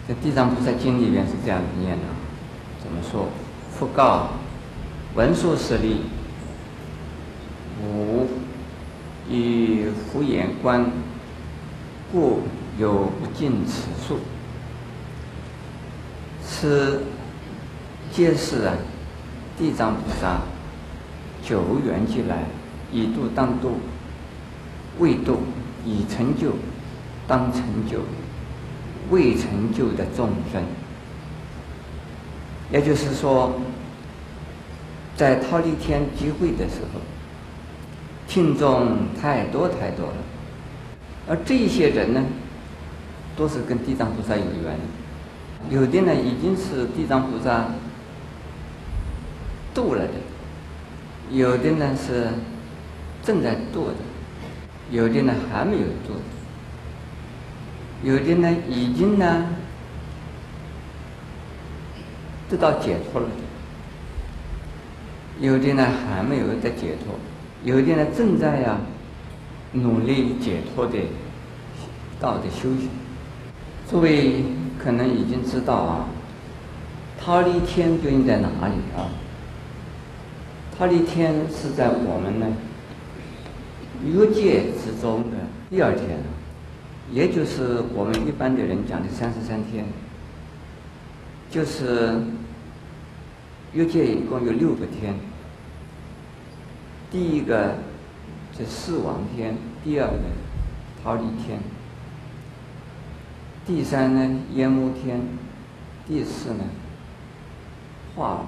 在《地藏菩萨经》里边是这样念的，怎么说？复告文殊师利，吾以福眼观，故有不尽此数。此皆是地藏菩萨久远以来以度当度，未度已成就当成就，未成就的众生。也就是说，在忉利天集会的时候，听众太多了，而这些人呢，都是跟地藏菩萨有缘的。有的呢已经是地藏菩萨度了的，有的呢是正在度的，有的呢还没有度的，有的呢已经呢得到解脱了的，有的呢还没有得解脱，有的呢正在努力解脱的道的修行。诸位可能已经知道忉利天究竟在哪里忉利天是在我们呢欲界之中的第二天，也就是我们一般的人讲的33天。就是欲界一共有6个天，第一个是四王天，第二个忉利天，第三呢烟幕天，第四呢化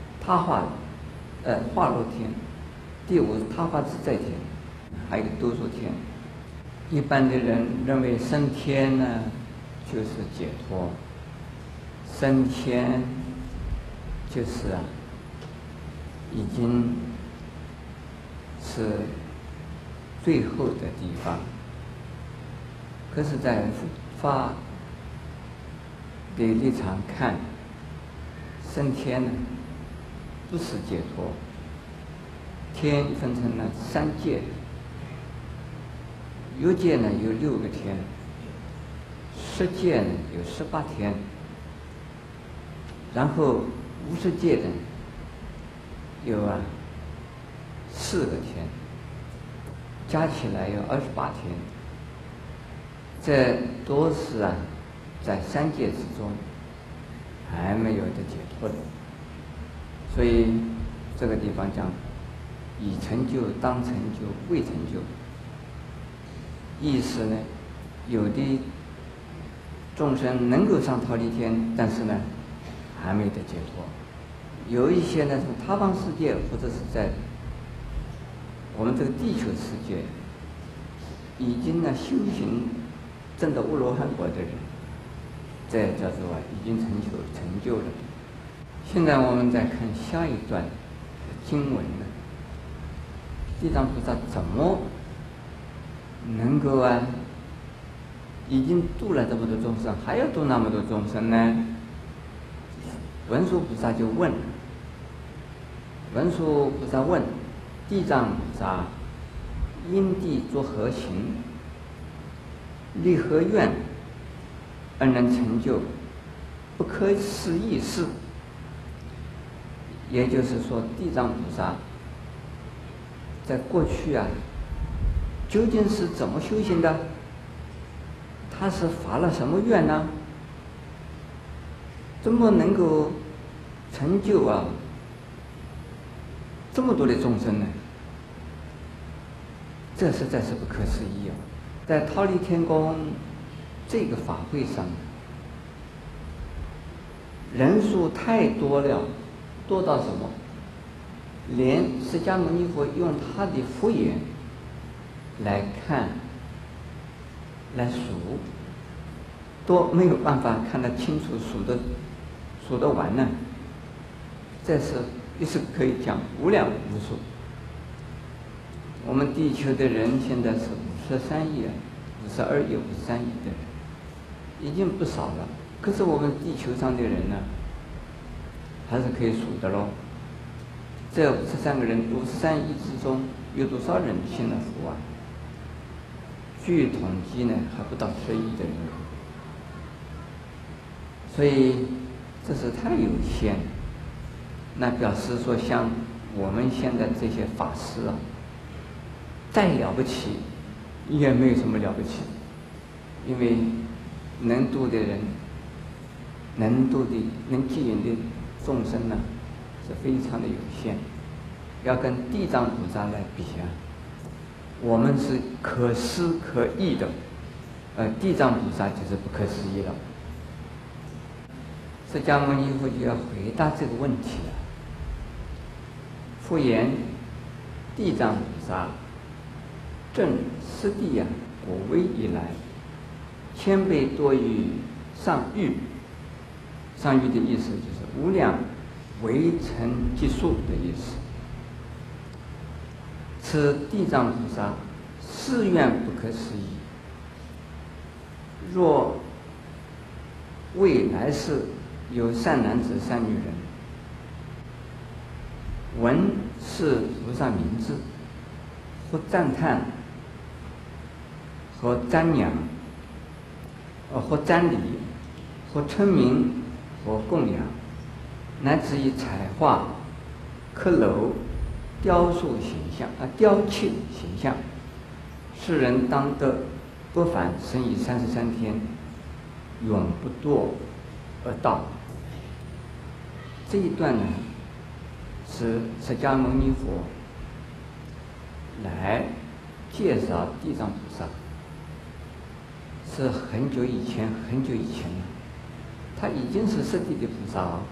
乐天，第五他化自在天，还有一个多数天。一般的人认为升天呢就是解脱，升天就是已经是最后的地方。可是在发的立场看，升天呢不是解脱。天分成了3界，欲界呢有6个天，色界呢有18天，然后无色界呢有4个天，加起来有28天。这都是在3界之中还没有的解脱的。所以这个地方讲已成就当成就未成就，意思呢有的众生能够上忉利天，但是呢还没得解脱。有一些呢从他方世界或者是在我们这个地球世界已经呢修行证得阿罗汉果的人，这叫做已经成就了。现在我们再看下一段经文呢，地藏菩萨怎么能够已经度了这么多众生，还要度那么多众生呢？文殊菩萨就问，文殊菩萨问地藏菩萨，因地作何行，立何愿，而能成就不可思议事？也就是说，地藏菩萨在过去究竟是怎么修行的？他是发了什么愿呢？怎么能够成就这么多的众生呢？这实在是不可思议在忉利天宫这个法会上，人数太多了，多到什么？连释迦牟尼佛用他的佛眼来看、来数，都没有办法看得清楚、数得完呢。这是也是可以讲无量无数。我们地球的人现在是53亿52亿、53亿的人，已经不少了。可是我们地球上的人呢，还是可以数的喽。这53个人，53亿之中有多少人信了佛据统计呢，还不到10亿的人口。 所以这是太有限了。那表示说，像我们现在这些法师啊，再了不起，也没有什么了不起，因为能度的人、能度的、能接引的众生呢，是非常的有限。要跟地藏菩萨来比啊，我们是可思可议的，地藏菩萨就是不可思议了。释迦牟尼佛就要回答这个问题了。复言，地藏菩萨正实地果位以来，千倍多于上喻。上喻的意思就是无量微尘计数的意思。此地藏菩萨誓愿不可思议。若未来世有善男子、善女人，闻是菩萨名字，或赞叹，或瞻仰，或瞻礼，或称名，或供养，乃至于彩画、刻镂、雕塑形象雕砌形象，世人当得不返生于33天，永不堕恶道。这一段呢，是释迦牟尼佛来介绍地藏菩萨，是很久以前了，他已经是实地的菩萨了，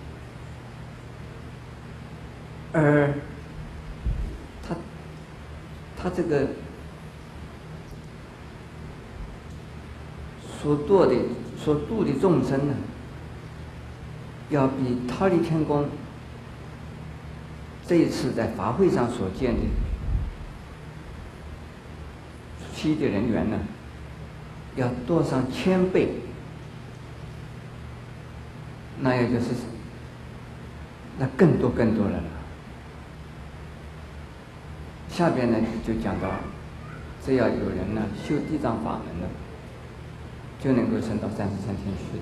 而他这个所度的众生呢，要比忉利天宫这一次在法会上所见的出席的人员呢，要多上1000倍。那也就是那更多了了。下边呢就讲到，只要有人呢修地藏法门呢，就能够升到33天去。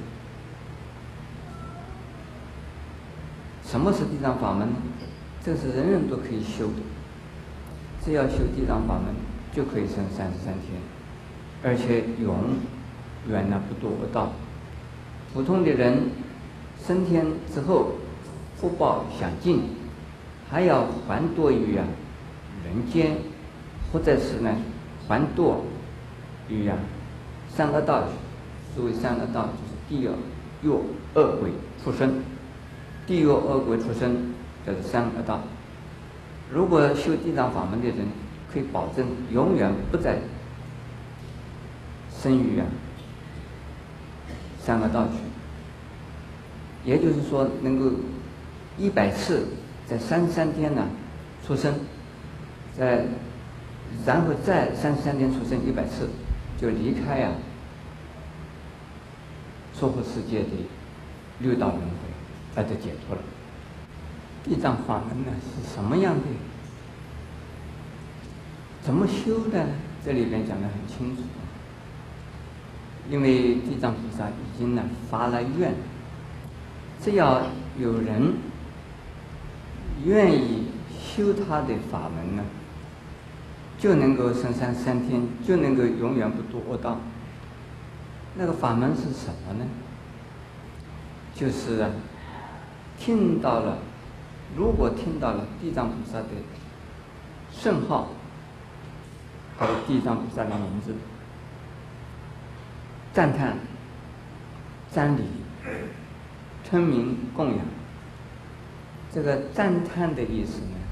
什么是地藏法门呢？这是人人都可以修的，只要修地藏法门就可以升33天，而且永远不堕恶道。普通的人升天之后福报享尽，还要还堕于人间，或者是呢还堕于三恶道去。所谓三恶道，就是地狱、恶鬼、畜生。地狱、恶鬼、畜生就是三恶道。如果修地藏法门的人，可以保证永远不再生于三恶道去。也就是说，能够100次在33天呢出生，然后再33天出生100次，就离开娑婆世界的六道轮回，而得解脱了。地藏法门呢是什么样的？怎么修的？这里边讲得很清楚。因为地藏菩萨已经发了愿，只要有人愿意修他的法门呢，就能够升33天，就能够永远不堕恶道。那个法门是什么呢？就是如果听到了地藏菩萨的圣号和地藏菩萨的名字，赞叹、瞻礼、称名、供养。这个赞叹的意思呢，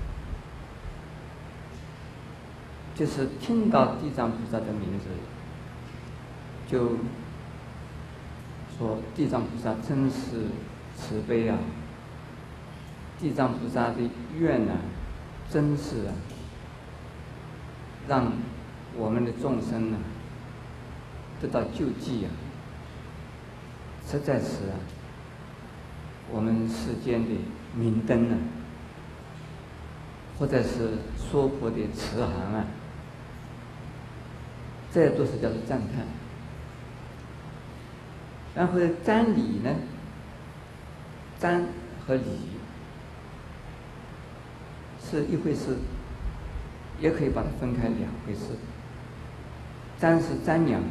就是听到地藏菩萨的名字，就说地藏菩萨真是慈悲啊，地藏菩萨的愿真是让我们的众生得到救济实在是我们世间的明灯或者是娑婆的慈航这都是叫做赞叹。 然后瞻礼呢，瞻和礼是一回事，也可以把它分开两回事。瞻是瞻仰，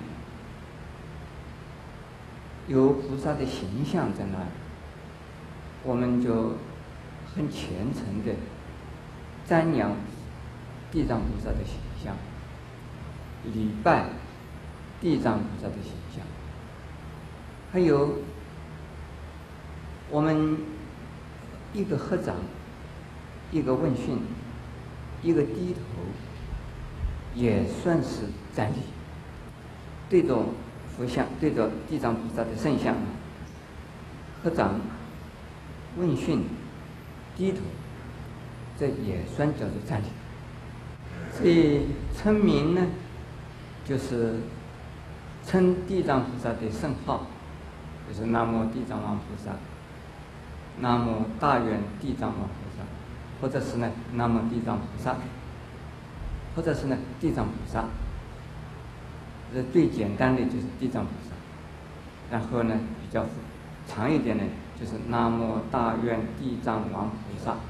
有菩萨的形象在那儿，我们就很虔诚的瞻仰地藏菩萨的形象，礼拜地藏菩萨的形象。还有我们一个合掌，一个问讯，一个低头，也算是瞻礼。对着佛像，对着地藏菩萨的圣像合掌、问讯、低头，这也算叫做瞻礼。所以称名呢，就是称地藏菩萨的圣号，就是南无地藏王菩萨，南无大愿地藏王菩萨，或者是呢南无地藏菩萨，或者是呢地藏菩萨。这最简单的就是地藏菩萨，然后呢比较长一点的就是南无大愿地藏王菩萨，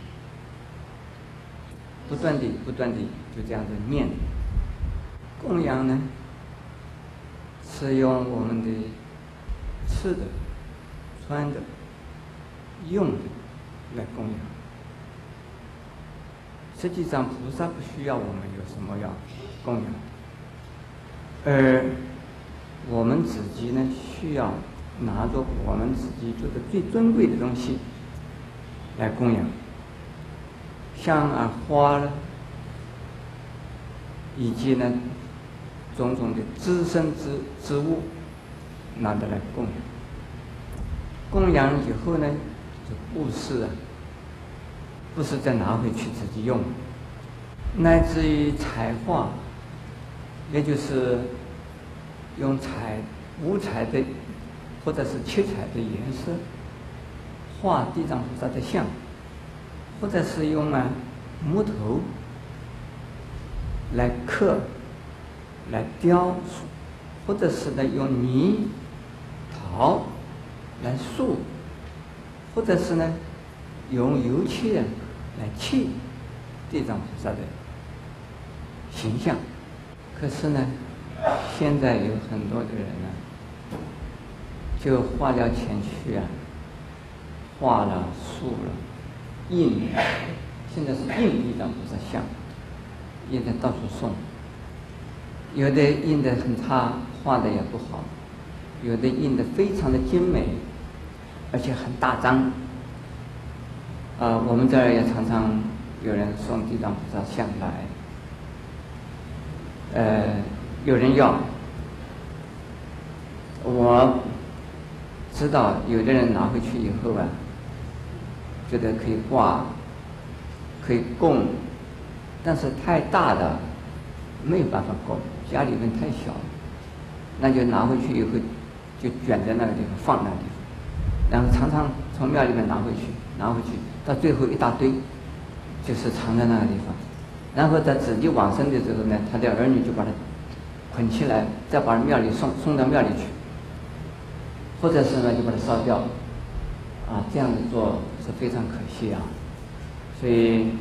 不断的就这样子念。供养呢是用我们的吃的、穿的、用的来供养。实际上菩萨不需要我们有什么要供养，而我们自己呢需要拿着我们自己觉得最尊贵的东西来供养，香啊、花了，以及呢种种的滋生之物拿得来供养。供养以后呢，就布施啊，不是再拿回去自己用，乃至于彩画，也就是用五彩的或者是七彩的颜色画地藏菩萨的像，或者是用木头来刻、来雕塑，或者是呢用泥陶来塑，或者是呢用油漆来砌地藏菩萨的形象。可是呢，现在有很多的人呢，就花了钱去画了、塑了、印了，现在是印地藏菩萨像，印的到处送。有的印的很差，画的也不好；有的印的非常的精美，而且很大张。我们这儿也常常有人送地藏菩萨像来，有人要。我知道有的人拿回去以后觉得可以挂，可以供，但是太大的没有办法供，家里面太小了，那就拿回去以后就卷在那个地方，放那个地方，然后常常从庙里面拿回去，到最后一大堆就是藏在那个地方，然后在自己往生的时候呢，他的儿女就把它捆起来，再把庙里送到庙里去，或者是呢就把它烧掉，这样子做是非常可惜啊。所以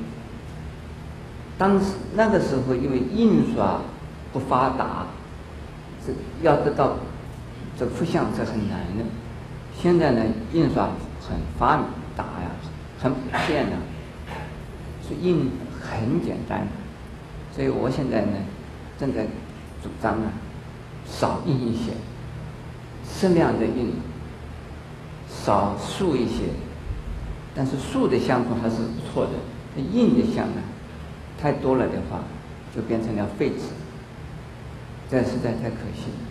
那个时候因为印刷不发达，是要得到这个佛像是很难的。现在呢印刷很发达很普遍的，所以印很简单。所以我现在呢正在主张少印一些，适量的印，少塑一些，但是塑的像素还是不错的。印的像太多了的话，就变成了废纸，这实在太可惜了。